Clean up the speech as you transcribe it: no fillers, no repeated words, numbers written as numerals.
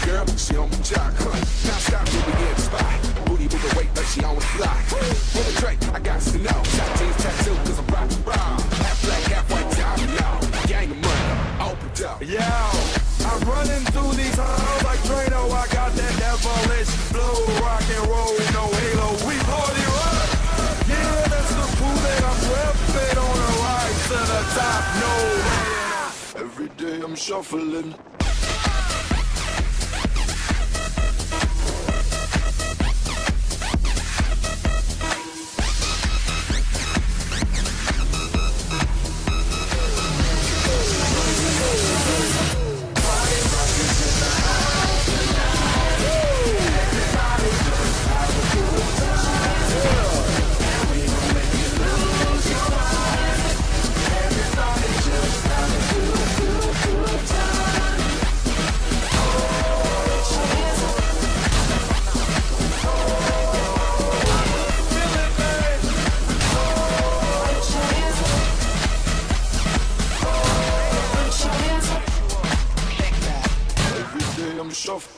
girl, she on my jock, huh? Now stop, till we get the spot. Booty moving weight like she on the fly. With a Drake, I got to know. Shot jeans tattoo, cause I'm rock and roll. Half black, half white, diamond, gang of money, opened up. Yo, I'm running through these halls like Drano. I got that devilish flow, rock and roll, no halo. We party rock. Yeah, that's the pool that I'm repping on the rise to the top. No way. Every day I'm shuffling. I'm shuffling.